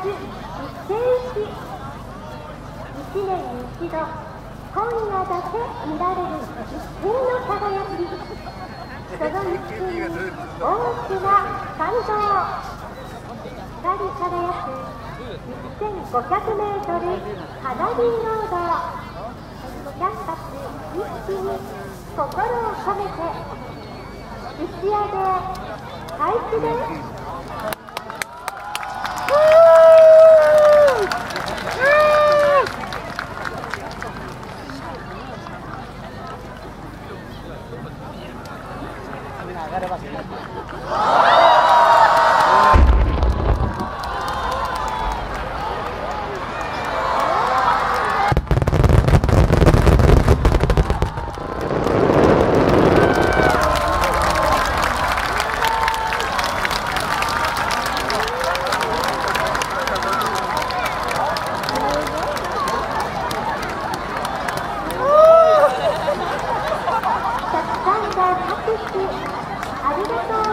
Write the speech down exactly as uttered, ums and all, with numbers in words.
一年に一度、今夜だけ見られる一斉の輝き。その一瞬に大きな感動。光り輝くいっせんごひゃくメートル花火ロード。キャンパス一気に心を込めて打ち上げ開始です。ありがとう。